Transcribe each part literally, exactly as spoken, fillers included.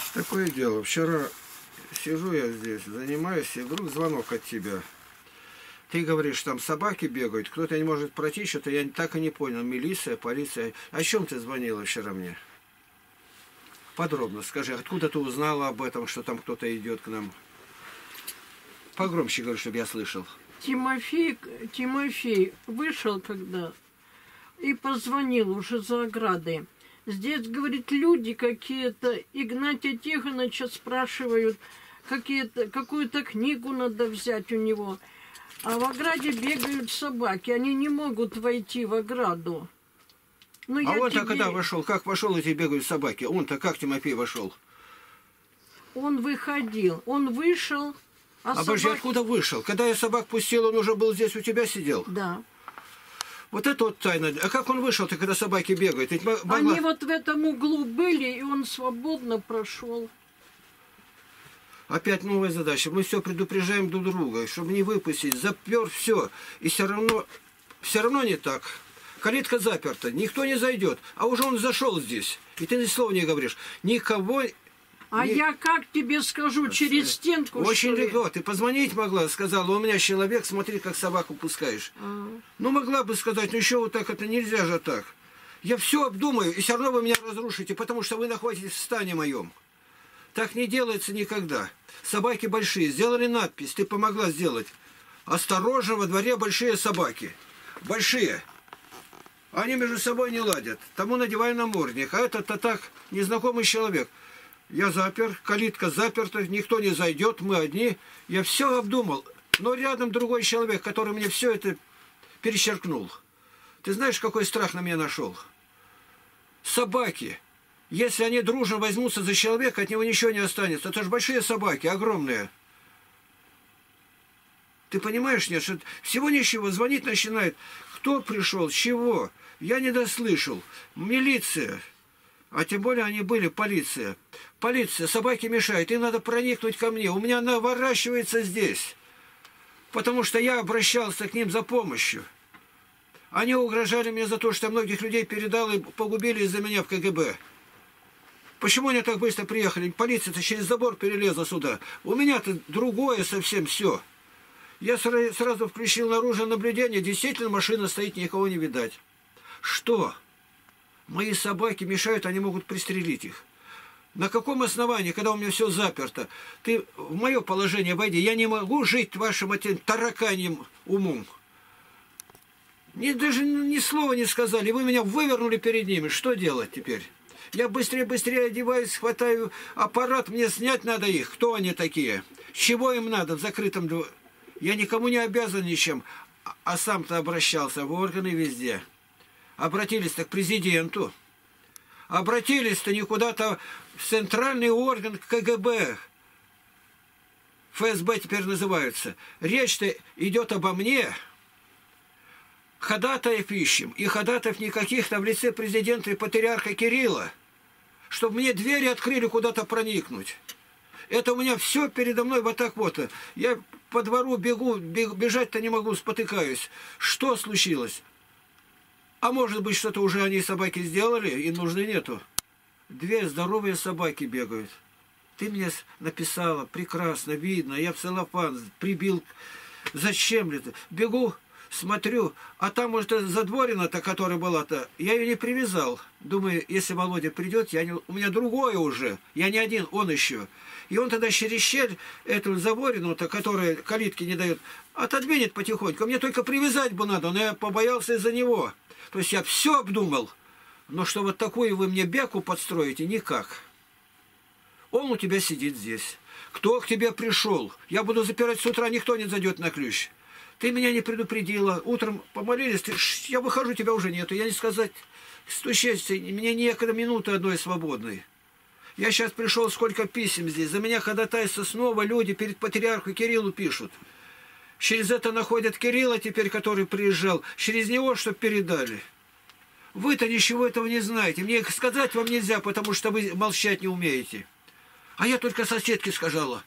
Такое дело. Вчера сижу я здесь, занимаюсь, и вдруг звонок от тебя. Ты говоришь, там собаки бегают, кто-то не может пройти, что-то я так и не понял. Милиция, полиция. О чем ты звонила вчера мне? Подробно скажи, откуда ты узнала об этом, что там кто-то идет к нам? Погромче говори, чтобы я слышал. Тимофей, Тимофей вышел когда и позвонил уже за оградой. Здесь, говорит, люди какие-то, Игнатия Тихоновича спрашивают, какие-то, какую-то книгу надо взять у него. А в ограде бегают собаки, они не могут войти в ограду. Ну, а я он-то тебе... когда вошел? Как вошел, эти бегают собаки? Он-то как, Тимофей, вошел? Он выходил, он вышел, а, а собаки... Божья, откуда вышел? Когда я собак пустил, он уже был здесь у тебя сидел? Да. Вот это вот тайна. А как он вышел-то, когда собаки бегают? Ведь могла... Они вот в этом углу были, и он свободно прошел. Опять новая задача. Мы все предупреждаем друг друга, чтобы не выпустить. Запер все. И все равно, все равно не так. Калитка заперта. Никто не зайдет. А уже он зашел здесь. И ты ни слова не говоришь. Никого... А не... я как тебе скажу, через стенку, очень что ли? легко. Ты позвонить могла, сказала, у меня человек, смотри, как собаку пускаешь. А. Ну, могла бы сказать, ну еще вот так, это нельзя же так. Я все обдумаю, и все равно вы меня разрушите, потому что вы находитесь в стане моем. Так не делается никогда. Собаки большие. Сделали надпись, ты помогла сделать. Осторожно, во дворе большие собаки. Большие. Они между собой не ладят. Тому надевай намордник, а этот-то так, незнакомый человек. Я запер, калитка заперта, никто не зайдет, мы одни. Я все обдумал, но рядом другой человек, который мне все это перечеркнул. Ты знаешь, какой страх на меня нашел? Собаки. Если они дружно возьмутся за человека, от него ничего не останется. Это же большие собаки, огромные. Ты понимаешь, нет, что всего ничего, звонить начинает. Кто пришел, чего? Я не дослышал. Милиция. А тем более они были, полиция. Полиция, собаки мешают, им надо проникнуть ко мне. У меня наворачивается здесь. Потому что я обращался к ним за помощью. Они угрожали мне за то, что многих людей передал и погубили из-за меня в ка гэ бэ. Почему они так быстро приехали? Полиция-то через забор перелезла сюда. У меня-то другое совсем все. Я сразу включил наружное наблюдение. Действительно, машина стоит, никого не видать. Что? Мои собаки мешают, они могут пристрелить их. На каком основании, когда у меня все заперто? Ты в мое положение войди. Я не могу жить вашим этим тараканьим умом. Ни, даже ни слова не сказали. Вы меня вывернули перед ними. Что делать теперь? Я быстрее-быстрее одеваюсь, хватаю аппарат. Мне снять надо их. Кто они такие? Чего им надо в закрытом... Я никому не обязан ничем. А сам-то обращался в органы везде. Обратились-то к президенту. Обратились-то не куда-то в центральный орган ка гэ бэ. эф эс бэ теперь называются. Речь-то идет обо мне. Ходатаев ищем. И ходатаев никаких-то в лице президента и патриарха Кирилла. Чтобы мне двери открыли куда-то проникнуть. Это у меня все передо мной вот так вот. Я по двору бегу, бежать-то не могу, спотыкаюсь. Что случилось? А может быть, что-то уже они собаки сделали, и нужды нету. Две здоровые собаки бегают. Ты мне написала, прекрасно, видно, я в целлофан прибил. Зачем ли ты? Бегу, смотрю, а там, может, задворина-то, которая была-то, я ее не привязал. Думаю, если Володя придет, я не... у меня другое уже. Я не один, он еще. И он тогда через щель эту заворину-то, которая калитки не дает, отодвинет потихоньку. Мне только привязать бы надо, но я побоялся из-за него. То есть я все обдумал, но что вот такую вы мне бяку подстроите, никак. Он у тебя сидит здесь. Кто к тебе пришел? Я буду запирать с утра, никто не зайдет на ключ. Ты меня не предупредила. Утром помолились, ты, я выхожу, тебя уже нету. Я не сказать, стучайся, мне некогда минуты одной свободной. Я сейчас пришел, сколько писем здесь. За меня ходатайство снова люди перед патриархом Кириллу пишут. Через это находят Кирилла теперь, который приезжал. Через него, чтобы передали. Вы-то ничего этого не знаете. Мне сказать вам нельзя, потому что вы молчать не умеете. А я только соседке сказала.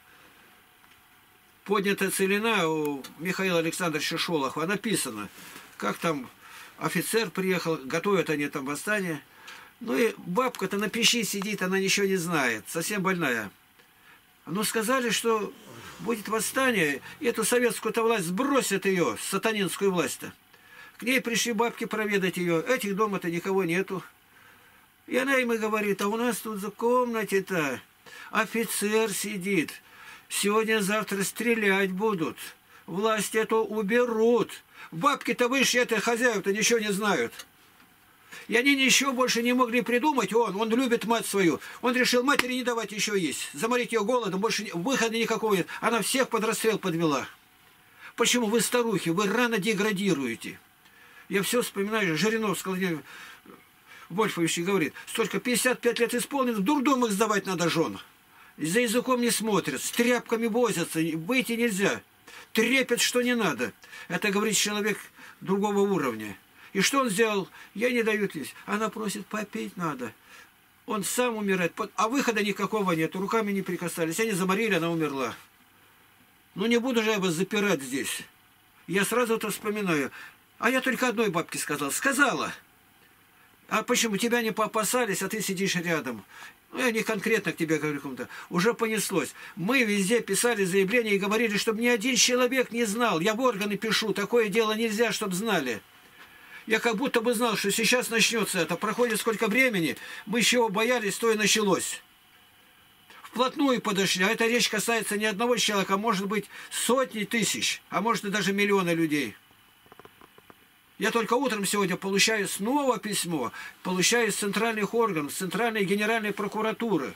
Поднятая целина у Михаила Александровича Шолохова. Написано, как там офицер приехал, готовят они там восстание. Ну и бабка-то на печи сидит, она ничего не знает, совсем больная. Но сказали, что будет восстание, и эту советскую-то власть сбросят ее, сатанинскую власть-то. К ней пришли бабки проведать ее, этих дома-то никого нету. И она им и говорит, а у нас тут за комнате-то офицер сидит, сегодня-завтра стрелять будут, власть эту уберут. Бабки-то вышли, это хозяева-то ничего не знают. И они ничего больше не могли придумать. Он, он любит мать свою. Он решил матери не давать еще есть. Заморить ее голодом, больше выхода никакого нет. Она всех под расстрел подвела. Почему? Вы старухи, вы рано деградируете. Я все вспоминаю, Жириновский Владимир Вольфович говорит, столько пятьдесят пять лет исполнено, в дурдом их сдавать надо жен. За языком не смотрят, с тряпками возятся, выйти нельзя. Трепет, что не надо. Это говорит человек другого уровня. И что он сделал? Я не даю лезть. Она просит, попить надо. Он сам умирает. А выхода никакого нет. Руками не прикасались. Они заморили, она умерла. Ну не буду же я вас запирать здесь. Я сразу это вспоминаю. А я только одной бабке сказал. Сказала. А почему? Тебя не поопасались, а ты сидишь рядом. Ну, я не конкретно к тебе говорю кому-то. Уже понеслось. Мы везде писали заявления и говорили, чтобы ни один человек не знал. Я в органы пишу. Такое дело нельзя, чтобы знали. Я как будто бы знал, что сейчас начнется это. Проходит сколько времени, мы еще боялись, то и началось. Вплотную подошли. А эта речь касается не одного человека, а может быть сотни тысяч, а может и даже миллиона людей. Я только утром сегодня получаю снова письмо, получаю из центральных органов, центральной генеральной прокуратуры,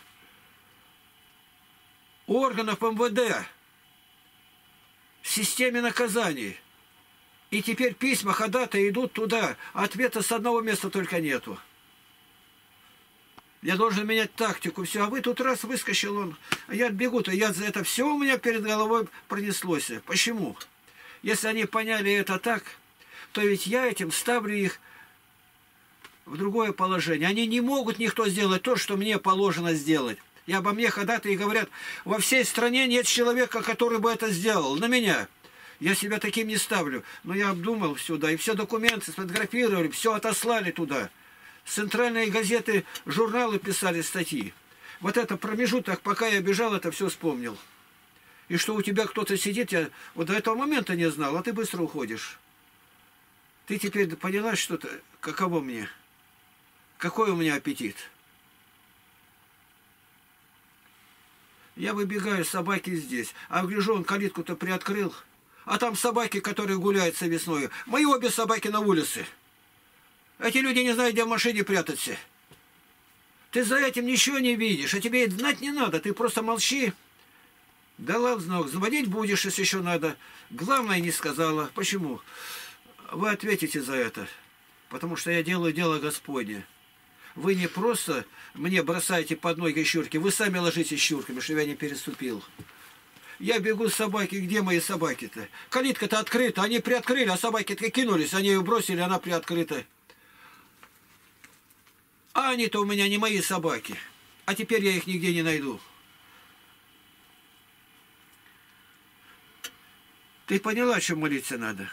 органов эм вэ дэ, в системе наказаний. И теперь письма ходатая идут туда, а ответа с одного места только нету. Я должен менять тактику, все. А вы тут раз выскочил он, а я бегу-то, я за это все у меня перед головой пронеслось. Почему? Если они поняли это так, то ведь я этим ставлю их в другое положение. Они не могут никто сделать то, что мне положено сделать. И обо мне ходатые говорят, во всей стране нет человека, который бы это сделал. На меня. Я себя таким не ставлю. Но я обдумал сюда, и все документы сфотографировали, все отослали туда. Центральные газеты, журналы писали статьи. Вот это промежуток, пока я бежал, это все вспомнил. И что у тебя кто-то сидит, я вот до этого момента не знал, а ты быстро уходишь. Ты теперь поняла, что-то, каково мне? Какой у меня аппетит? Я выбегаю, собаки здесь. А гляжу, он калитку-то приоткрыл. А там собаки, которые гуляют со весной. Мои обе собаки на улице. Эти люди не знают, где в машине прятаться. Ты за этим ничего не видишь, а тебе и знать не надо. Ты просто молчи. Дала знак. Звонить будешь, если еще надо. Главное, не сказала. Почему? Вы ответите за это. Потому что я делаю дело Господне. Вы не просто мне бросаете под ноги щурки, вы сами ложитесь щурками, чтобы я не переступил. Я бегу с собаки, где мои собаки-то? Калитка-то открыта, они приоткрыли, а собаки-то кинулись, они ее бросили, она приоткрыта. А они-то у меня не мои собаки, а теперь я их нигде не найду. Ты поняла, чем молиться надо?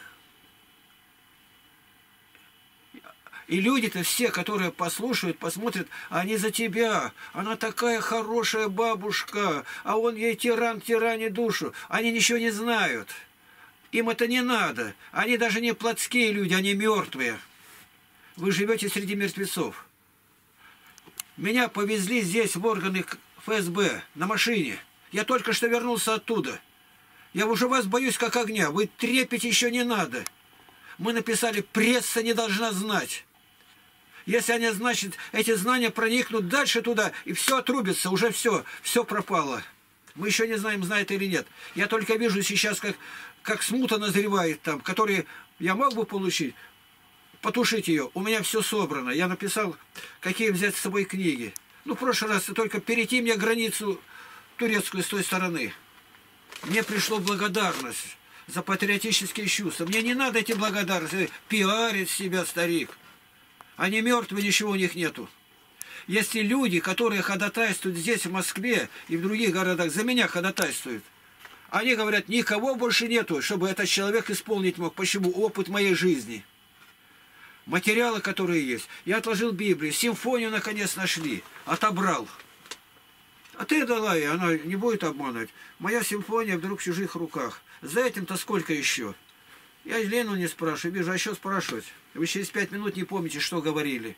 И люди-то все, которые послушают, посмотрят, они за тебя. Она такая хорошая бабушка, а он ей тиран, тиране душу. Они ничего не знают. Им это не надо. Они даже не плотские люди, они мертвые. Вы живете среди мертвецов. Меня повезли здесь в органы эф эс бэ на машине. Я только что вернулся оттуда. Я уже вас боюсь как огня. Вы трепеть еще не надо. Мы написали, пресса не должна знать. Если они, значит, эти знания проникнут дальше туда, и все отрубится, уже все, все пропало. Мы еще не знаем, знает или нет. Я только вижу сейчас, как, как смута назревает там, которые я мог бы получить, потушить ее. У меня все собрано. Я написал, какие взять с собой книги. Ну, в прошлый раз только перейти мне границу турецкую с той стороны. Мне пришло благодарность за патриотические чувства. Мне не надо эти благодарности. Пиарить себя, старик. Они мертвые, ничего у них нету. Если люди, которые ходатайствуют здесь, в Москве и в других городах, за меня ходатайствуют, они говорят, никого больше нету, чтобы этот человек исполнить мог. Почему? Опыт моей жизни. материалы, которые есть. Я отложил Библию, симфонию наконец нашли, отобрал. А ты дала ей, она не будет обманывать. Моя симфония вдруг в чужих руках. За этим-то сколько еще? Я Лену не спрашиваю, вижу, а что спрашивать? Вы через пять минут не помните, что говорили.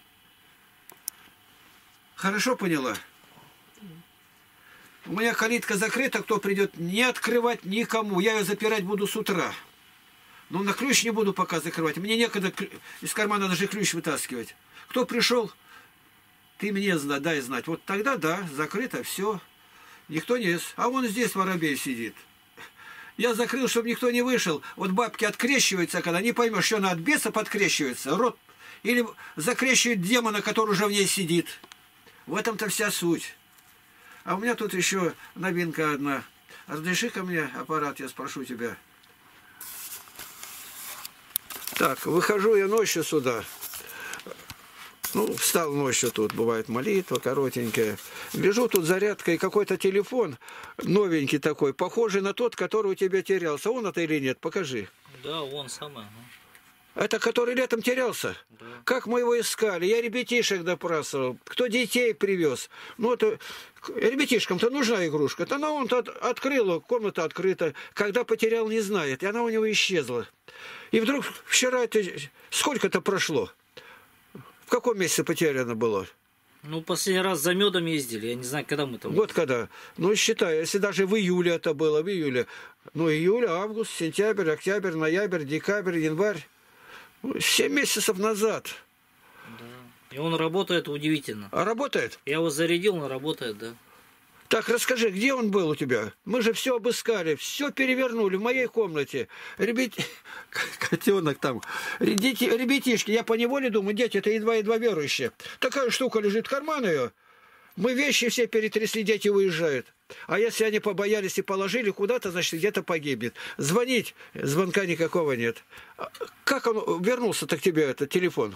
Хорошо поняла? У меня калитка закрыта, кто придет, не открывать никому. Я ее запирать буду с утра. Но на ключ не буду пока закрывать. Мне некогда из кармана даже ключ вытаскивать. Кто пришел, ты мне дай знать. Вот тогда да, закрыто, все. Никто не... А вон здесь воробей сидит. Я закрыл, чтобы никто не вышел. Вот бабки открещиваются, когда не поймешь, что она от беса подкрещивается. Рот. Или закрещивает демона, который уже в ней сидит. В этом-то вся суть. А у меня тут еще новинка одна. Разреши-ка мне аппарат, я спрошу тебя. Так, выхожу я ночью сюда. Ну, встал ночью тут, бывает молитва коротенькая. Гляжу, тут зарядка и какой-то телефон новенький такой, похожий на тот, который у тебя терялся. Он это или нет? Покажи. Да, он самый. Это который летом терялся? Да. Как мы его искали? Я ребятишек допрашивал. Кто детей привез? Ну, это... Ребятишкам-то нужна игрушка. То она он-то открыла, комната открыта. Когда потерял, не знает. И она у него исчезла. И вдруг вчера это... Сколько-то прошло? В каком месяце потеряно было? Ну, последний раз за медом ездили. Я не знаю, когда мы там... Вот когда. Ну, считай, если даже в июле это было, в июле. Ну, июль, август, сентябрь, октябрь, ноябрь, декабрь, январь. Семь месяцев назад. Да. И он работает удивительно. А работает? Я его зарядил, он работает, да. Так, расскажи, где он был у тебя? Мы же все обыскали, все перевернули в моей комнате. Ребят... Котенок там. Дети... Ребятишки, я поневоле думаю, дети, это едва-едва верующие. Такая штука лежит в кармане ее. Мы вещи все перетрясли, дети уезжают. А если они побоялись и положили куда-то, значит, где-то погибнет. Звонить, звонка никакого нет. Как он вернулся-то к тебе, этот телефон?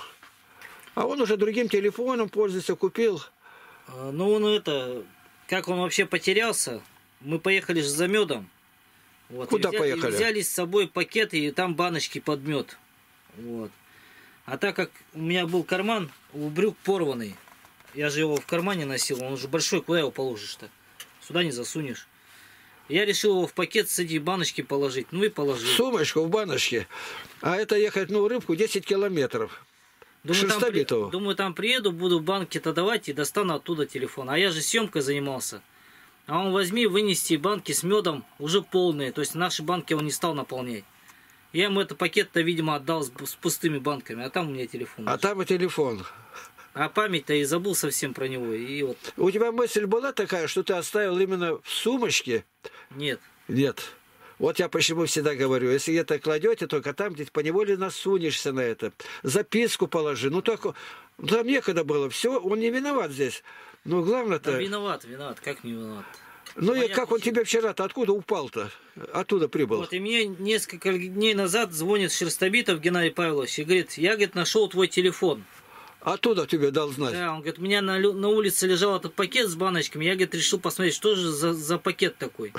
А он уже другим телефоном пользуется, купил. Ну, он это... Как он вообще потерялся? Мы поехали же за медом. Вот, Куда и взяли, поехали? И взяли с собой пакет, и там баночки под мед. Вот. А так как у меня был карман у брюк порванный, я же его в кармане носил, он уже большой, куда его положишь-то? Сюда не засунешь. Я решил его в пакет с эти баночки положить. Ну и положил. Сумочку в баночке. А это ехать, ну, рыбку десять километров. Думаю там, при... Думаю, там приеду, буду банки-то давать и достану оттуда телефон. А я же съемкой занимался. А он возьми, вынести банки с медом уже полные. То есть наши банки он не стал наполнять. Я ему этот пакет-то, видимо, отдал с, с пустыми банками. А там у меня телефон. А там и телефон. А память-то и забыл совсем про него. И вот... У тебя мысль была такая, что ты оставил именно в сумочке? Нет. Нет. Вот я почему всегда говорю, если где-то кладете, только там где-то поневоле насунешься на это. Записку положи. Ну, только там некогда было. Все, он не виноват здесь. Но главное-то... Да, виноват, виноват. Как не виноват? Ну, и как причина. Он тебе вчера-то откуда упал-то? Оттуда прибыл. Вот, и мне несколько дней назад звонит Шерстобитов Геннадий Павлович и говорит, я, говорит, нашел твой телефон. Оттуда тебе дал знать. Да, он говорит, у меня на, на улице лежал этот пакет с баночками, я, говорит, решил посмотреть, что же за, за пакет такой.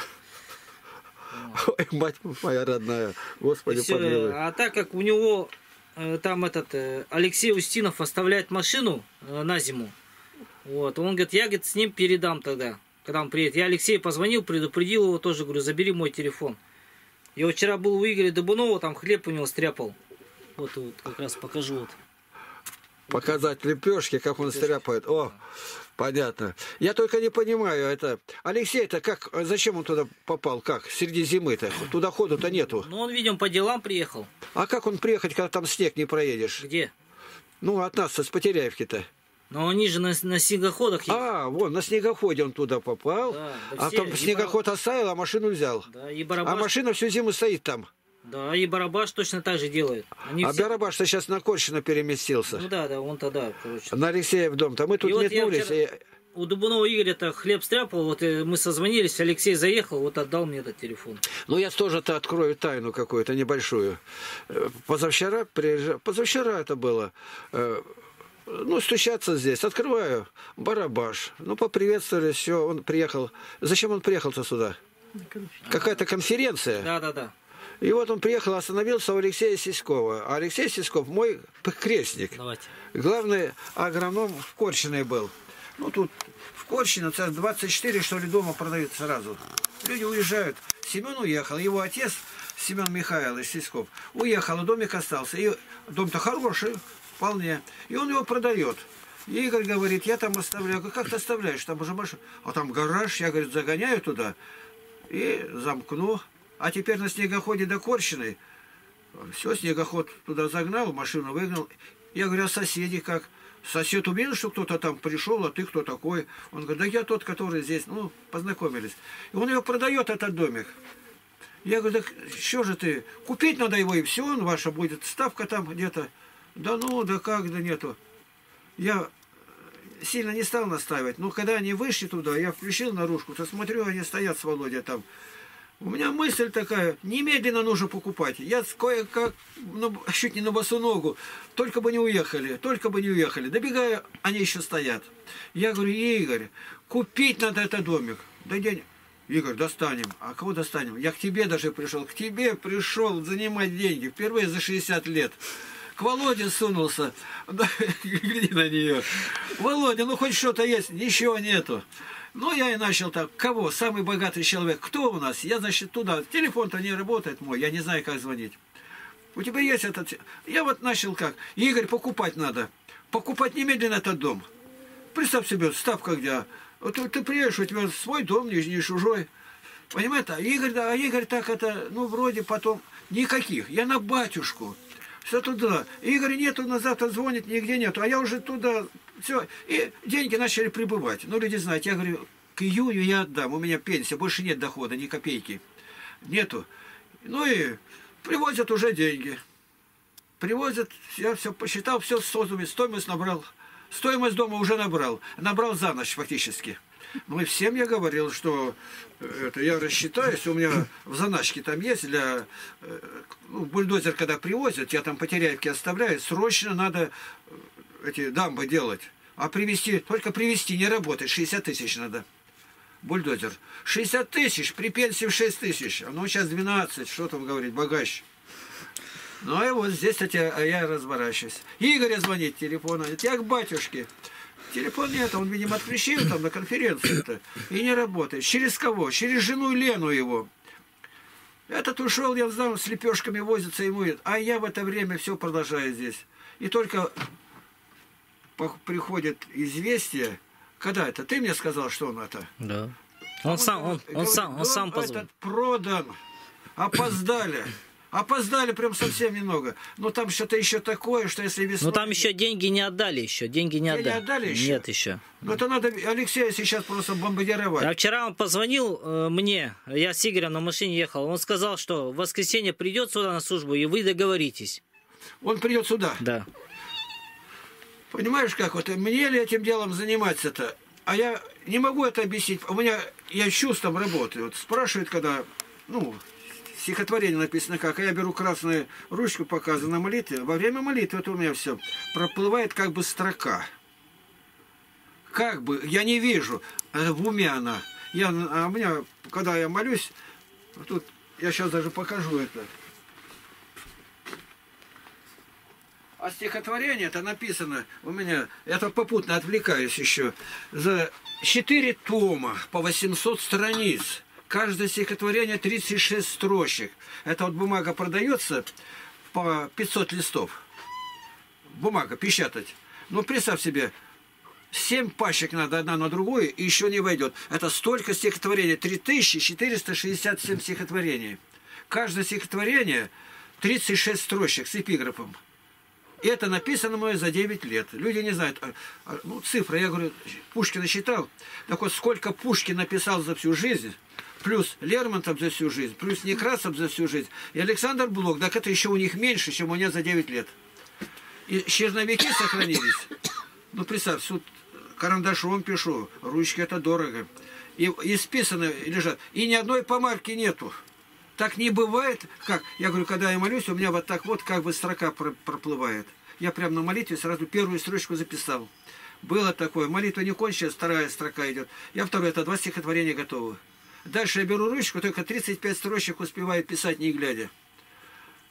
Ой, мать моя родная, Господи, Все, помилуй. а так как у него э, там этот э, Алексей Устинов оставляет машину э, на зиму, вот, он говорит, я, говорит, с ним передам тогда, когда он приедет. Я Алексею позвонил, предупредил его тоже, говорю, забери мой телефон. Я вот вчера был у Игоря Дубунова, там хлеб у него стряпал. Вот, вот как раз покажу. Вот. Показать лепешки, как он стряпает. О, понятно. Я только не понимаю, это... Алексей-то как, зачем он туда попал? Как? Среди зимы-то? Туда ходу-то нету. Ну, он, видимо, по делам приехал. А как он приехать, когда там снег не проедешь? Где? Ну, от нас, с Потеряевки-то. Но они же на, на снегоходах едут. А, вон, на снегоходе он туда попал. Да, да а все, там снегоход бар... оставил, а машину взял. Да, и Барабаш... А машина всю зиму стоит там. Да, и Барабаш точно так же делает. Они а все... Барабаш-то сейчас на Корщино переместился. Ну да, да, он тогда, короче. На Алексеев дом-то. Мы тут И вот метнулись. вчера... И... У Дубунова Игоря-то хлеб стряпал, вот мы созвонились, Алексей заехал, вот отдал мне этот телефон. Ну, я тоже-то открою тайну какую-то небольшую. Позавчера, приезжал, позавчера это было, ну, стучаться здесь, открываю, Барабаш, ну, поприветствовали, все, он приехал. Зачем он приехал-то сюда? Какая-то конференция. Да, да, да. И вот он приехал, остановился у Алексея Сиськова. А Алексей Сиськов мой крестник. Давайте. Главный агроном в Корчиной был. Ну, тут в Корчино двадцать четыре, что ли, дома продают сразу. Люди уезжают. Семен уехал. Его отец, Семен Михайлович Сиськов, уехал, а домик остался. И дом-то хороший, вполне. И он его продает. И Игорь говорит, я там оставляю. Я говорю, как ты оставляешь? Там уже машина. А там гараж, я, говорит, загоняю туда и замкну. А теперь на снегоходе до Корчиной. Все, снегоход туда загнал, машину выгнал. Я говорю, а соседи как? Сосед увидел, что кто-то там пришел, а ты кто такой? Он говорит, да я тот, который здесь. Ну, познакомились. И он его продает, этот домик. Я говорю, да что же ты? Купить надо его, и все, он ваша будет. Ставка там где-то. Да ну, да как, да нету. Я сильно не стал настаивать. Но когда они вышли туда, я включил наружку, то смотрю, они стоят с Володей там. У меня мысль такая, немедленно нужно покупать. Я кое-как, ну, чуть не на босу ногу, только бы не уехали, только бы не уехали. Добегаю, они еще стоят. Я говорю, Игорь, купить надо этот домик. Да день. Игорь, достанем. А кого достанем? Я к тебе даже пришел, к тебе пришел занимать деньги. Впервые за шестьдесят лет. К Володе сунулся. Гляди на нее. Володя, ну хоть что-то есть? Ничего нету. Ну, я и начал так. Кого? Самый богатый человек. Кто у нас? Я, значит, туда. Телефон-то не работает мой. Я не знаю, как звонить. У тебя есть этот... Я вот начал как. Игорь, покупать надо. Покупать немедленно этот дом. Представь себе, ставка где. Вот ты приедешь, у тебя свой дом, не, не чужой. Понимаете? А Игорь, да, а Игорь так это, ну, вроде потом... Никаких. Я на батюшку. Все туда. Игоря нету, на завтра звонит, нигде нету. А я уже туда... Все. И деньги начали прибывать. Ну, люди знают. Я говорю, к июню я отдам. У меня пенсия. Больше нет дохода, ни копейки. Нету. Ну и привозят уже деньги. Привозят. Я все посчитал, все с созуми. Стоимость набрал. Стоимость дома уже набрал. Набрал за ночь фактически. Ну и всем я говорил, что это я рассчитаюсь, у меня в заначке там есть для... Ну, бульдозер, когда привозят, я там по Теряевке оставляю, срочно надо эти дамбы делать. А привезти, только привезти не работает, шестьдесят тысяч надо. Бульдозер. шестьдесят тысяч, при пенсии в шесть тысяч. Ну, сейчас двенадцать, что там говорить, богаче. Ну, и вот здесь, кстати, я разворачиваюсь. Игоря звонит телефон, я к батюшке. Телефон нет, он, видимо, отключил там на конференции-то и не работает. Через кого? Через жену Лену его. Этот ушел, я знал, с лепешками возится ему. А я в это время все продолжаю здесь. И только приходит известие. Когда это? Ты мне сказал, что он это? Да. Он, он сам, он, он сам, он сам позвонил. Этот продан. Опоздали. Опоздали прям совсем немного. Но там что-то еще такое, что если весной... Ну там еще деньги не отдали еще. Деньги не отдали. Не отдали еще? Нет еще. Ну это надо Алексея сейчас просто бомбардировать. А вчера он позвонил э, мне, я с Игорем на машине ехал. Он сказал, что в воскресенье придет сюда на службу, и вы договоритесь. Он придет сюда? Да. Понимаешь, как вот, мне ли этим делом заниматься-то? А я не могу это объяснить. У меня, я чувством работаю. Вот спрашивают, когда, ну... Стихотворение написано как, а я беру красную ручку, показываю на молитве. Во время молитвы это у меня все проплывает как бы строка. Как бы, я не вижу, в уме она. Я, а у меня, когда я молюсь, тут я сейчас даже покажу это. А стихотворение это написано у меня, я тут попутно отвлекаюсь еще, за четыре тома по восемьсот страниц. Каждое стихотворение тридцать шесть строчек. Это вот бумага продается по пятьсот листов. Бумага, печатать. Ну, представь себе, семь пачек надо одна на другую, и еще не войдет. Это столько стихотворений. три тысячи четыреста шестьдесят семь стихотворений. Каждое стихотворение тридцать шесть строчек с эпиграфом. И это написано мое за девять лет. Люди не знают. А, а, ну, цифры, я говорю, Пушкина считал. Так вот, сколько Пушкин написал за всю жизнь, плюс Лермонтов за всю жизнь, плюс Некрасов за всю жизнь, и Александр Блок, так это еще у них меньше, чем у меня за девять лет. И черновики сохранились. Ну, представь, тут карандашом пишу, ручки это дорого. И, и списаны лежат. И ни одной помарки нету. Так не бывает, как, я говорю, когда я молюсь, у меня вот так вот как бы строка проплывает. Я прямо на молитве сразу первую строчку записал. Было такое, молитва не кончилась, вторая строка идет. Я второй, это два стихотворения готовы. Дальше я беру ручку, только тридцать пять строчек успеваю писать, не глядя.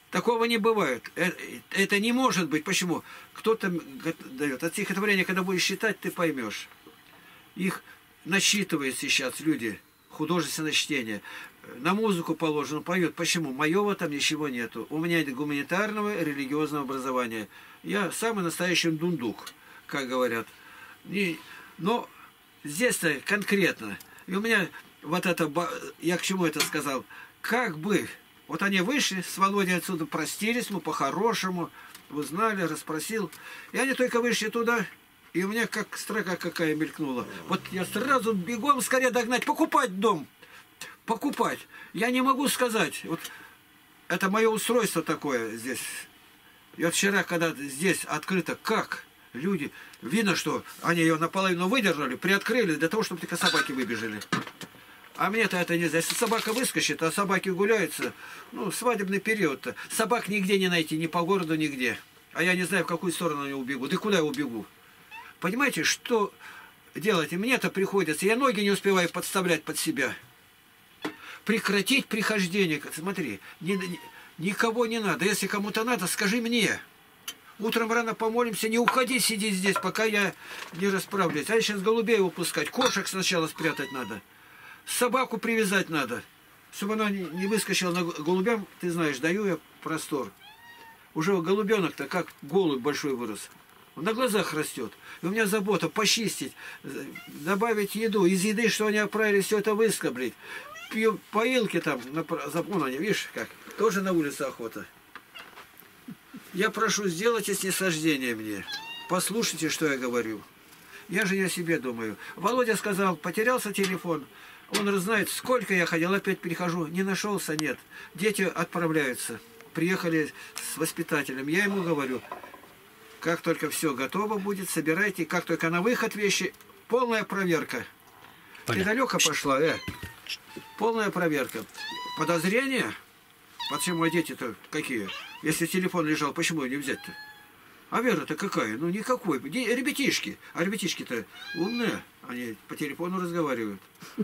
Такого не бывает. Это, это не может быть. Почему? Кто-то дает. От стихотворения, когда будешь считать, ты поймешь. Их насчитывают сейчас люди. Художественное чтение. На музыку положено, поют. Почему? Моего там ничего нету. У меня нет гуманитарного религиозного образования. Я самый настоящий дундук, как говорят. И, но здесь-то конкретно. И у меня вот это, я к чему это сказал, как бы, вот они вышли, с Володей отсюда простились, мы по-хорошему, узнали, расспросил. И они только вышли туда, и у меня как строка какая мелькнула. Вот я сразу бегом скорее догнать, покупать дом. Покупать. Я не могу сказать. Вот это мое устройство такое здесь. И вот вчера, когда здесь открыто, как люди, видно, что они ее наполовину выдержали, приоткрыли для того, чтобы только собаки выбежали. А мне-то это нельзя. Если собака выскочит, а собаки гуляются, ну, свадебный период-то, собак нигде не найти, ни по городу, нигде. А я не знаю, в какую сторону они убегу. Да куда я убегу? Понимаете, что делать? И мне-то приходится. Я ноги не успеваю подставлять под себя. Прекратить прихождение. Смотри, ни, ни, никого не надо. Если кому-то надо, скажи мне. Утром рано помолимся, не уходи, сиди здесь, пока я не расправлюсь. А сейчас голубей выпускать. Кошек сначала спрятать надо. Собаку привязать надо. Чтобы она не выскочила на голубям, ты знаешь, даю я простор. Уже голубенок-то как голубь большой вырос. Он на глазах растет. И у меня забота почистить, добавить еду. Из еды, что они отправили, все это выскоблить. Пью поилки там, вон они, видишь, как, тоже на улице охота. Я прошу, сделайте снисхождение мне. Послушайте, что я говорю. Я же не о себе думаю. Володя сказал, потерялся телефон. Он знает, сколько я ходил, опять перехожу. Не нашелся, нет. Дети отправляются. Приехали с воспитателем. Я ему говорю, как только все готово будет, собирайте. Как только на выход вещи, полная проверка. Ты далеко пошла, э? Полная проверка. Подозрения? Почему дети-то какие? Если телефон лежал, почему не взять-то? А вера-то какая? Ну никакой. Ребятишки. А ребятишки-то умные. Они по телефону разговаривают.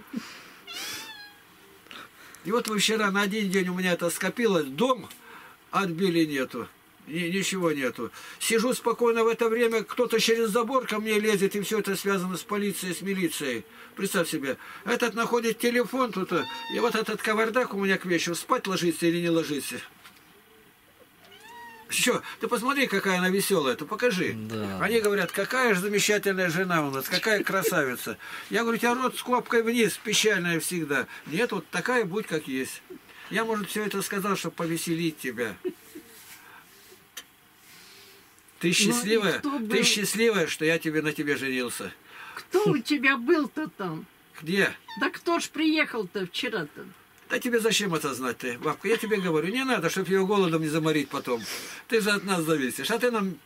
И вот вы вчера на один день у меня это скопилось. Дом отбили нету. Ни, ничего нету. Сижу спокойно в это время, кто-то через забор ко мне лезет, и все это связано с полицией, с милицией. Представь себе, этот находит телефон тут, и вот этот кавардак у меня к вечеру, спать ложится или не ложится. Что, ты посмотри, какая она веселая, ты покажи. Да. Они говорят, какая же замечательная жена у нас, какая красавица. Я говорю, у тебя рот с кнопкой вниз, печальная всегда. Нет, вот такая будь как есть. Я, может, все это сказал, чтобы повеселить тебя. Ты счастливая, ты счастливая, что я тебе на тебе женился. Кто у тебя был-то там? Где? Да кто ж приехал-то вчера-то? Да тебе зачем это знать ты, бабка? Я тебе говорю, не надо, чтобы его голодом не заморить потом. Ты же от нас зависишь. А ты нам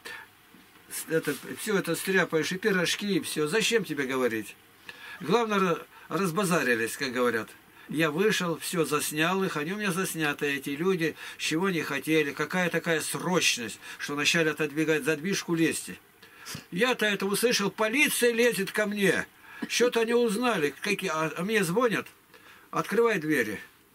это, все это стряпаешь, и пирожки, и все. Зачем тебе говорить? Главное, разбазарились, как говорят. Я вышел, все, заснял их, они у меня засняты, эти люди, чего не хотели, какая такая срочность, что начали отодвигать задвижку лезьте. Я-то это услышал, полиция лезет ко мне. Что-то они узнали, какие, а, а мне звонят, открывай двери.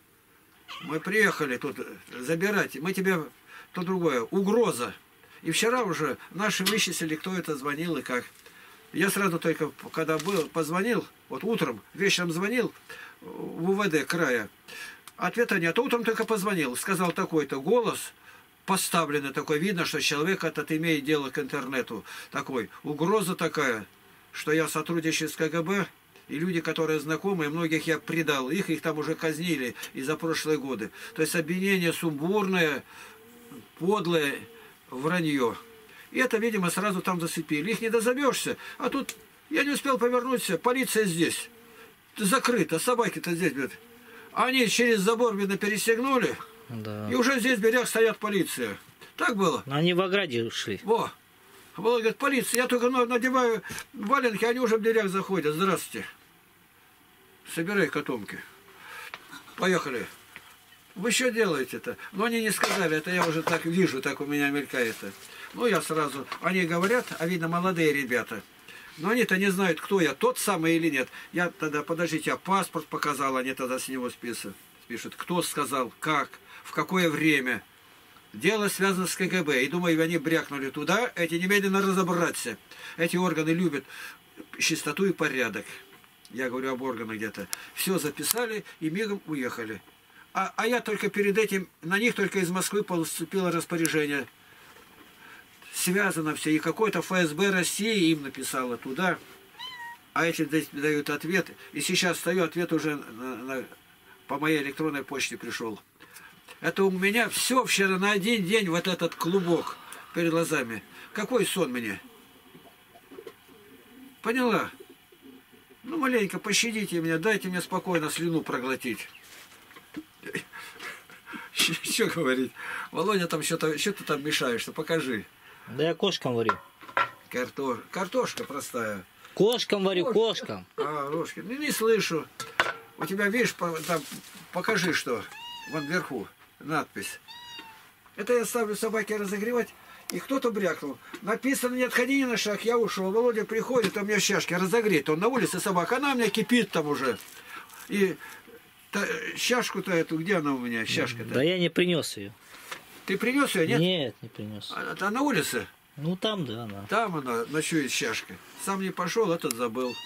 Мы приехали тут забирать, мы тебе, то другое, угроза. И вчера уже наши вычислили, кто это звонил и как. Я сразу только, когда был, позвонил, вот утром, вечером звонил, в УВД края. Ответа нет. Утром только позвонил. Сказал такой-то голос, поставленный такой. Видно, что человек этот имеет дело к интернету. Такой. Угроза такая, что я сотрудничаю с КГБ. И люди, которые знакомы, многих я предал. Их, их там уже казнили и за прошлые годы. То есть обвинение сумбурное, подлое, вранье. И это, видимо, сразу там зацепили. Их не дозовешься. А тут я не успел повернуться. Полиция здесь. Закрыто, собаки-то здесь, блядь. Они через забор, видно, пересягнули, да. И уже здесь в дверях стоят полиция. Так было? Но они в ограде ушли. Во. Володя говорит, полиция, я только надеваю валенки, они уже в дверях заходят. Здравствуйте. Собирай котомки. Поехали. Вы что делаете-то? Но они не сказали, это я уже так вижу, так у меня мелькает. Ну, я сразу, они говорят, а видно, молодые ребята. Но они-то не знают, кто я, тот самый или нет. Я тогда, подождите, я паспорт показал, они тогда с него списывают. Пишут, кто сказал, как, в какое время. Дело связано с КГБ. И думаю, они брякнули туда, эти немедленно разобраться. Эти органы любят чистоту и порядок. Я говорю об органах где-то. Все записали и мигом уехали. А, а я только перед этим, на них только из Москвы поступило распоряжение. Связано все. И какой-то ФСБ России им написало туда. А эти дают ответ. И сейчас стою, ответ уже на, на, по моей электронной почте пришел. Это у меня все вчера на один день вот этот клубок перед глазами. Какой сон мне? Поняла? Ну, маленько пощадите меня, дайте мне спокойно слюну проглотить. Что говорить? Володя, там что-то, что ты там мешаешь-то? Покажи. Да я кошкам варю. Карто... Картошка простая. Кошкам варю, кошкам. А, ложки. Ну, не слышу. У тебя, видишь, по, там, покажи, что вон вверху надпись. Это я ставлю собаке разогревать, и кто-то брякнул. Написано, не отходи ни на шаг, я ушел. Володя приходит, а у меня в чашке разогреть. Он на улице собака, она у меня кипит там уже. И та, чашку-то эту, где она у меня, чашка-то? Да я не принес ее. Ты принес ее, нет? Нет, не принес. А, а на улице? Ну там, да, да. Там она ночует чашка. Сам не пошел, этот забыл.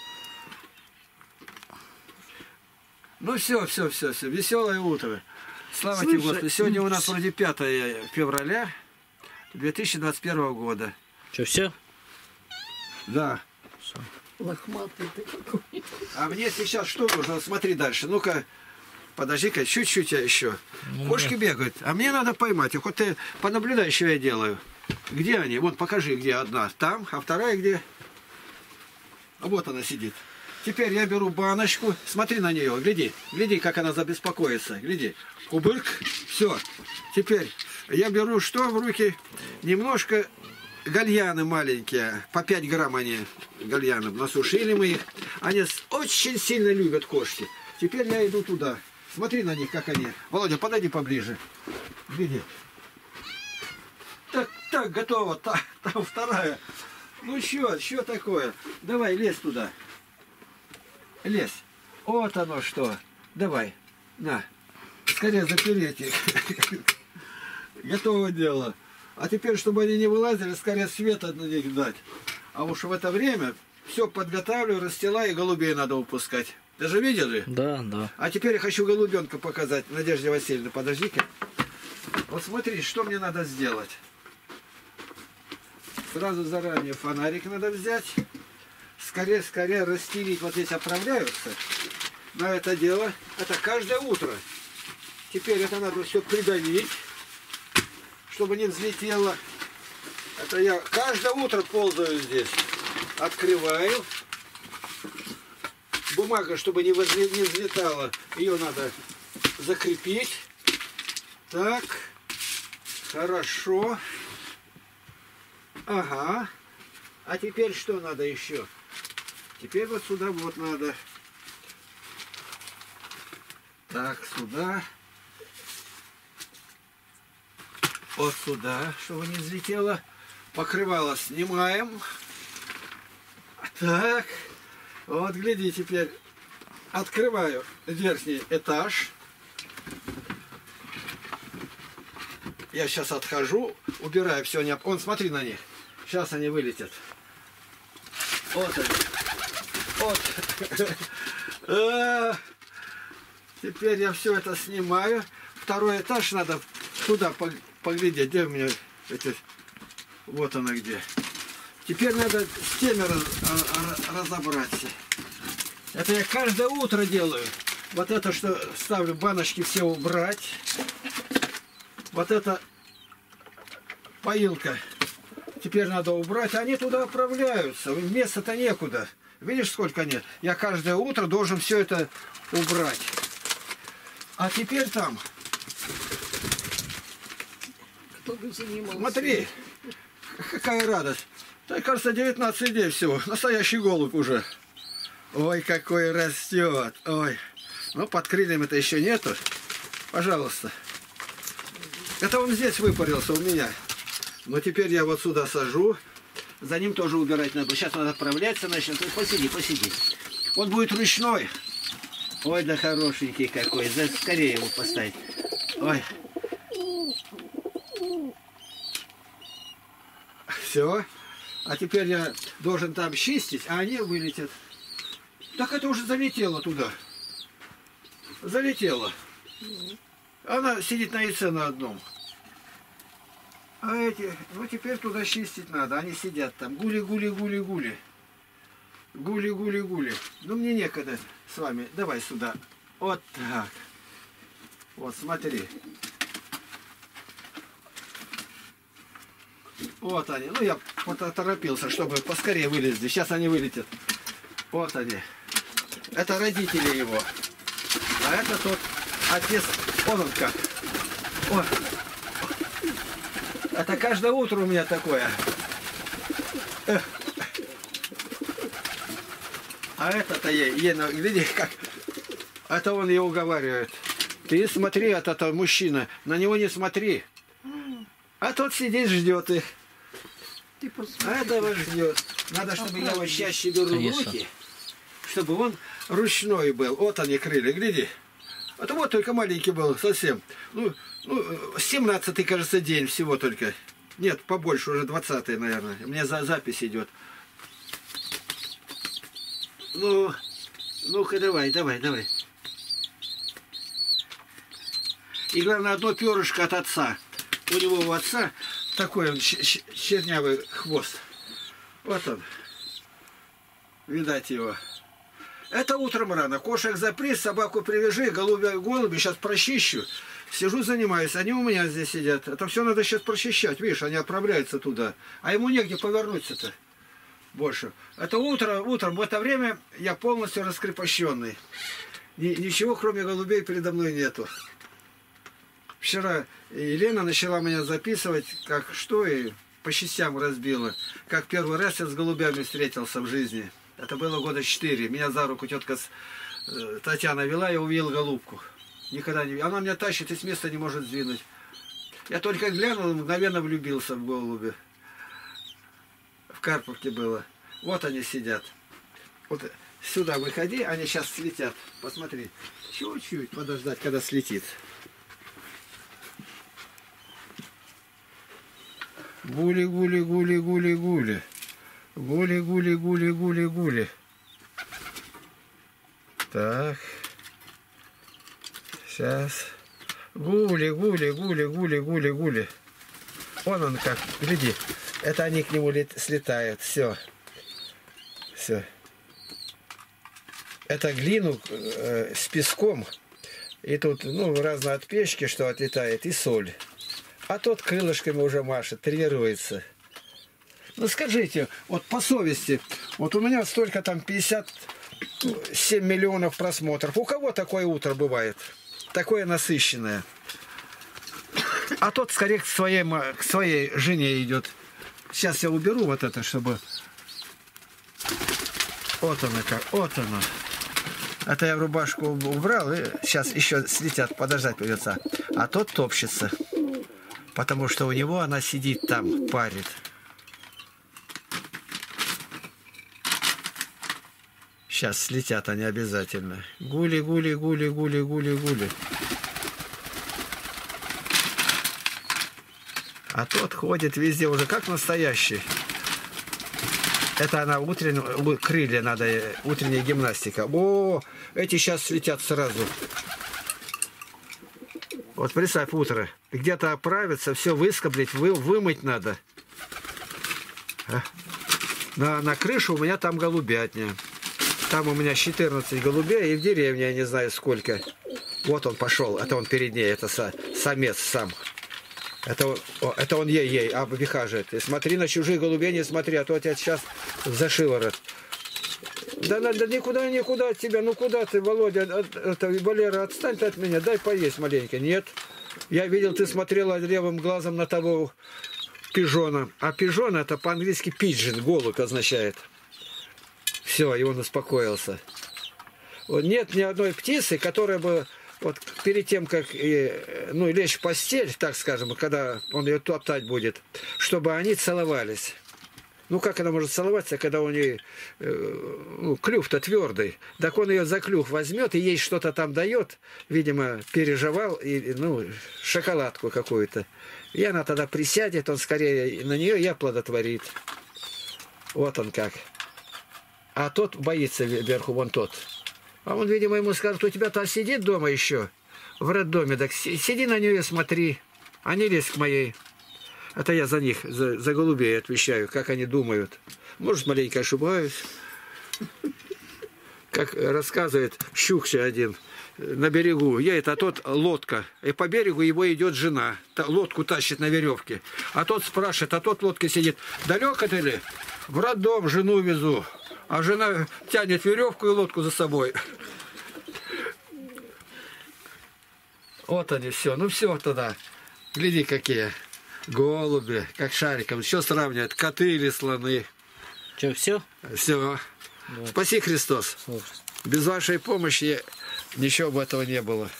Ну все, все, все, все. Веселое утро. Слава тебе, Господи. Сегодня у нас вроде пятое февраля две тысячи двадцать первого года. Что, все? Да. Все. Лохматый ты какой. А мне сейчас что нужно? Смотри дальше. Ну-ка, подожди-ка, чуть-чуть я еще. Ну, Кошки нет. бегают, а мне надо поймать их. Вот ты понаблюдай, что я делаю. Где они? Вот покажи, где одна. Там, а вторая где? Вот она сидит. Теперь я беру баночку. Смотри на нее, гляди. Гляди, как она забеспокоится. Гляди. Кубырк. Все. Теперь я беру что в руки? Немножко гальяны маленькие. По пять грамм они гальянов. Насушили мы их. Они очень сильно любят кошки. Теперь я иду туда. Смотри на них, как они. Володя, подойди поближе. Гляди. Так, так, готово. Та, там вторая. Ну что, что такое? Давай, лезь туда. Лезь. Вот оно что. Давай. На. Скорее запереть их. Готово дело. А теперь, чтобы они не вылазили, скорее света на них дать. А уж в это время все подготавливаю, расстилаю, и голубей надо выпускать. Ты же видели? Да, да. А теперь я хочу голубенка показать. Надежда Васильевна, подожди-ка. Вот смотри, что мне надо сделать. Сразу заранее фонарик надо взять. Скорее-скорее расстелить. Вот здесь отправляются на это дело. Это каждое утро. Теперь это надо все придавить, чтобы не взлетело. Это я каждое утро ползаю здесь. Открываю. Бумага, чтобы не взлетала, ее надо закрепить. Так. Хорошо. Ага. А теперь что надо еще? Теперь вот сюда вот надо. Так, сюда. Вот сюда, чтобы не взлетело. Покрывало снимаем. Так. Вот, гляди, теперь открываю верхний этаж. Я сейчас отхожу, убираю все. Не... Вон, смотри на них. Сейчас они вылетят. Вот они. Вот. Теперь я все это снимаю. Второй этаж надо туда поглядеть. Где у меня эти... Вот она где. Теперь надо с теми раз... разобраться. Это я каждое утро делаю. Вот это, что ставлю, баночки все убрать. Вот это поилка. Теперь надо убрать. Они туда отправляются. Места-то некуда. Видишь, сколько нет? Я каждое утро должен все это убрать. А теперь там. Кто бы занимался? Смотри, какая радость. Так, кажется, девятнадцать дней всего. Настоящий голубь уже. Ой, какой растет. Ой. Ну, под крыльями-то еще нету. Пожалуйста. Это он здесь выпарился у меня. Но теперь я вот сюда сажу. За ним тоже убирать надо. Сейчас надо отправляться начнет. Посиди, посиди. Он будет ручной. Ой, да хорошенький какой. Да скорее его поставить. Ой. Все. А теперь я должен там чистить, а они вылетят. Так это уже залетело туда. Залетело. Она сидит на яйце на одном. А эти, ну теперь туда чистить надо. Они сидят там. Гули-гули-гули-гули. Гули-гули-гули. Ну мне некогда с вами. Давай сюда. Вот так. Вот, смотри. Вот они. Ну, я поторопился, чтобы поскорее вылезли. Сейчас они вылетят. Вот они. Это родители его. А это тот отец. Вон он как. Вот. Это каждое утро у меня такое. А это-то ей, ей, видишь, как... Это он ее уговаривает. Ты смотри, это, это мужчина. На него не смотри. А тот сидит, ждет их. Ты а этого ждет. Надо, чтобы а я его чаще беру в руки, чтобы он ручной был. Вот они крылья, гляди. Это вот только маленький был, совсем. Ну, ну семнадцатый, кажется, день всего только. Нет, побольше, уже двадцатый, наверное. У меня за запись идет. Ну, ну-ка, давай, давай, давай. И главное, одно перышко от отца. У него у отца такой он чернявый хвост. Вот он. Видать его. Это утром рано. Кошек запри, собаку привяжи, голубя, голуби сейчас прочищу. Сижу, занимаюсь. Они у меня здесь сидят. Это все надо сейчас прочищать. Видишь, они отправляются туда. А ему негде повернуться-то больше. Это утро, утром. В это время я полностью раскрепощенный. Ни, ничего, кроме голубей, передо мной нету. Вчера Елена начала меня записывать, как что, и по частям разбила. Как первый раз я с голубями встретился в жизни. Это было года четыре. Меня за руку тетка Татьяна вела, я увидел голубку. Никогда не видел. Она меня тащит и с места не может сдвинуть. Я только глянул и мгновенно влюбился в голубя. В Карповке было. Вот они сидят. Вот сюда выходи, они сейчас слетят. Посмотри. Чуть-чуть подождать, когда слетит. Гули-гули-гули-гули-гули. Гули-гули-гули-гули-гули. Так. Сейчас. Гули-гули-гули-гули-гули-гули. Вон он как. Гляди. Это они к нему слетают. Все. Все. Это глину э, с песком. И тут, ну, разные от печки, что отлетает, и соль. А тот крылышками уже машет, тренируется. Ну скажите, вот по совести, вот у меня столько там пятьдесят семь миллионов просмотров. У кого такое утро бывает? Такое насыщенное. А тот скорее к своей, к своей жене идет. Сейчас я уберу вот это, чтобы... Вот оно как, вот оно. Это я рубашку убрал, и сейчас еще слетят, подождать придется. А тот топчется. Потому что у него она сидит там, парит. Сейчас слетят они обязательно. Гули, гули, гули, гули, гули, гули. А тот ходит везде уже как настоящий. Это она утренняя, крылья надо, утренняя гимнастика. О, эти сейчас слетят сразу. Вот представь, утро. Где-то оправиться, все выскоблить, вы, вымыть надо. А? На, на крышу у меня там голубятня. Там у меня четырнадцать голубей, и в деревне я не знаю сколько. Вот он пошел, это он перед ней, это са, самец сам. Это, о, это он ей-ей обихаживает. И смотри на чужие голубей, не смотри, а то тебя сейчас за шиворот. Да, да, да никуда, никуда от тебя, ну куда ты, Володя, от, это, Валера, отстань ты от меня, дай поесть маленько. Нет, я видел, ты смотрела левым глазом на того пижона. А пижон это по-английски пиджин, голубь означает. Все, и он успокоился. Вот нет ни одной птицы, которая бы вот перед тем, как и, ну, лечь в постель, так скажем, когда он ее топтать будет, чтобы они целовались. Ну, как она может целоваться, когда у нее э, ну, клюв-то твердый? Так он ее за клюв возьмет и ей что-то там дает. Видимо, переживал, и, ну, шоколадку какую-то. И она тогда присядет, он скорее на нее и оплодотворит. Вот он как. А тот боится вверху, вон тот. А он, видимо, ему скажет, у тебя-то сидит дома еще, в роддоме, так сиди на нее и смотри, а не лезь к моей. Это я за них, за, за голубей отвечаю, как они думают. Может, маленько ошибаюсь. Как рассказывает Щукся один на берегу, едет, а тот лодка, и по берегу его идет жена, лодку тащит на веревке. А тот спрашивает, а тот в лодке сидит, далеко ты ли? В роддом жену везу. А жена тянет веревку и лодку за собой. Вот они, все. Ну все тогда. Гляди, какие голуби, как шариком. Все сравнивают, коты или слоны. Че, все? Все. Да. Спаси Христос. Слушай. Без вашей помощи ничего бы этого не было.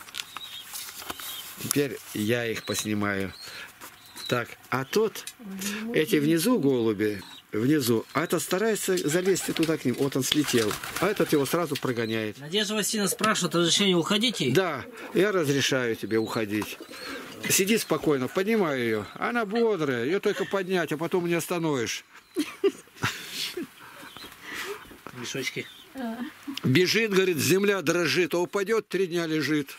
Теперь я их поснимаю. Так, а тот, эти внизу голуби, внизу, а этот старается залезть туда к ним. Вот он слетел. А этот его сразу прогоняет. Надежда Васильевна спрашивает разрешение уходить ей? Да, я разрешаю тебе уходить. Сиди спокойно, поднимаю ее. Она бодрая, ее только поднять, а потом не остановишь. Мешочки. Бежит, говорит, земля дрожит, а упадет, три дня лежит.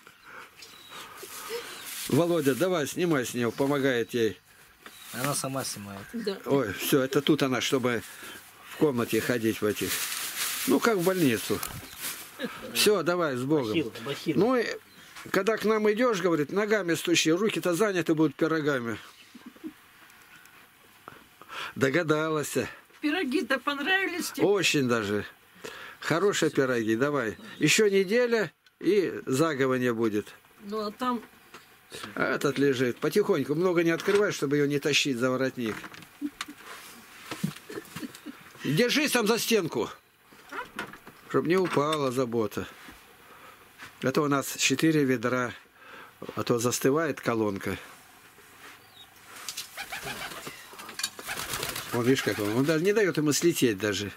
Володя, давай, снимай с нее, помогает ей. Она сама снимает. Да. Ой, все, это тут она, чтобы в комнате ходить в этих. Ну, как в больницу. Все, давай, с Богом. Бахил, бахил. Ну, и когда к нам идешь, говорит, ногами стучи, руки-то заняты будут пирогами. Догадалась. Пироги-то понравились тебе? Очень даже. Хорошие пироги, давай. Еще неделя, и загование будет. Ну, а там... А этот лежит. Потихоньку, много не открывай, чтобы ее не тащить за воротник. Держись там за стенку, чтобы не упала забота. Это у нас четыре ведра, а то застывает колонка. Вон, видишь, как он. Он даже не дает ему слететь даже.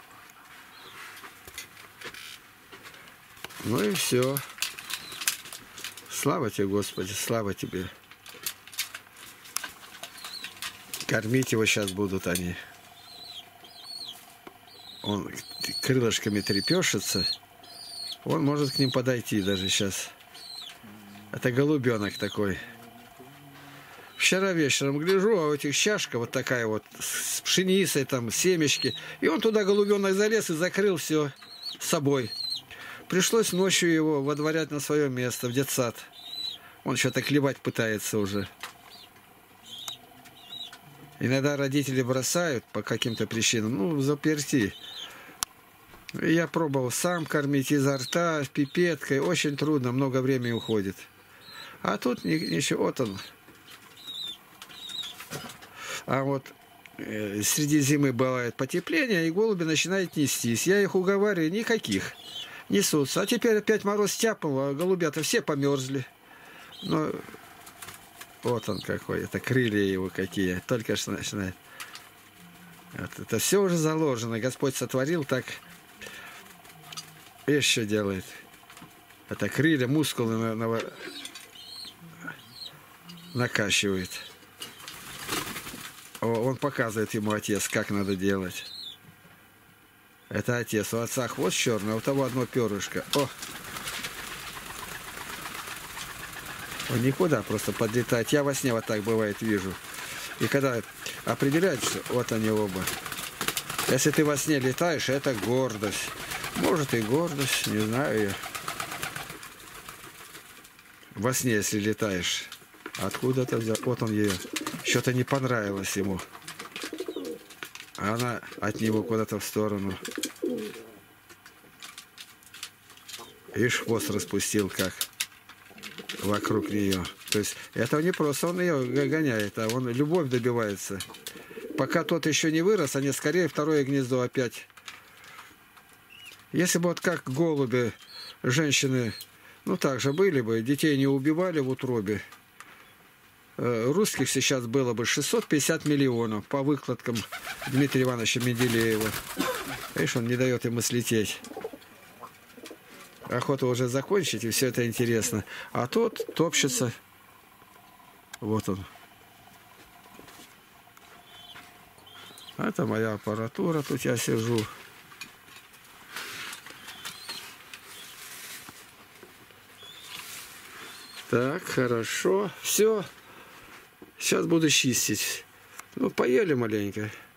Ну и все. Слава тебе, Господи, слава тебе. Кормить его сейчас будут они. Он крылышками трепещется. Он может к ним подойти даже сейчас. Это голубенок такой. Вчера вечером гляжу, а у этих чашка вот такая вот с пшеницей, там семечки. И он туда голубенок залез и закрыл все с собой. Пришлось ночью его водворять на свое место, в детсад. Он что-то клевать пытается уже. Иногда родители бросают по каким-то причинам. Ну, заперти. Я пробовал сам кормить изо рта, пипеткой. Очень трудно, много времени уходит. А тут ничего, вот он. А вот э, среди зимы бывает потепление, и голуби начинают нестись. Я их уговариваю, никаких. Несутся. А теперь опять мороз тяпнул, а голубята все померзли. Ну, вот он какой. Это крылья его какие. Только что начинает. Вот, это все уже заложено. Господь сотворил так. И что делает? Это крылья, мускулы на, на, накачивает. Он показывает ему, отец, как надо делать. Это отец. У отца хвост черный, а у того одно перышко. О! Он никуда просто подлетает. Я во сне вот так бывает вижу. И когда определяют, что вот они оба. Если ты во сне летаешь, это гордость. Может и гордость, не знаю я. Во сне, если летаешь. Откуда это взял? Вот он ее. Что-то не понравилось ему. А она от него куда-то в сторону. И хвост распустил как вокруг нее. То есть это не просто он ее гоняет, а он любовь добивается. Пока тот еще не вырос, они скорее второе гнездо опять. Если бы вот как голуби, женщины, ну так же были бы, детей не убивали в утробе, э, русских сейчас было бы шестьсот пятьдесят миллионов по выкладкам Дмитрия Ивановича Менделеева. Видишь, он не дает ему слететь. Охота уже закончить, и все это интересно. А тот топчется. Вот он. Это моя аппаратура, тут я сижу. Так, хорошо. Все. Сейчас буду чистить. Ну, поели маленько.